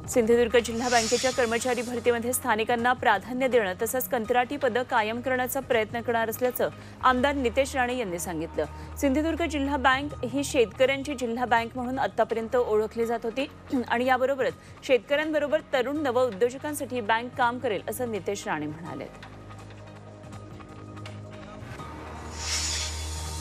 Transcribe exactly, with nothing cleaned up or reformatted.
सिंधुदुर्ग जिल्हा बँकेच्या कर्मचारी भरतीमध्ये स्थानिकांना प्राधान्य देणं तसंच कंत्राटी पदं कायम करण्याचा प्रयत्न करणार असल्याचं आमदार नितेश राणे यांनी सांगितलं। सिंधुदुर्ग जिल्हा बँक ही शेतकऱ्यांची जिल्हा बँक म्हणून आतापर्यंत ओळखली जात होती आणि याबरोबरच शेतकऱ्यांबरोबर तरुण नव उद्योजकांसाठी बँक काम करेल असं नितेश राणे म्हणाले।